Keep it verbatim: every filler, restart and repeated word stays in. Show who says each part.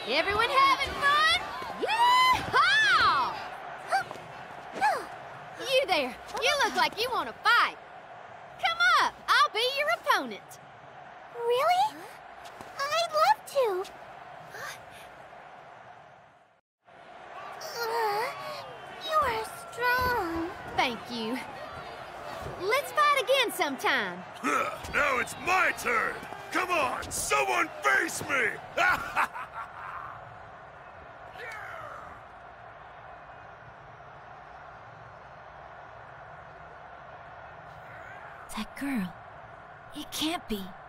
Speaker 1: Everyone having fun? Yee-haw! You there, you look like you want to fight. Come up, I'll be your opponent.
Speaker 2: Really? I'd love to. Uh, you are strong.
Speaker 1: Thank you. Let's fight again sometime.
Speaker 3: Now it's my turn. Come on, someone face me!
Speaker 2: That girl. It can't be.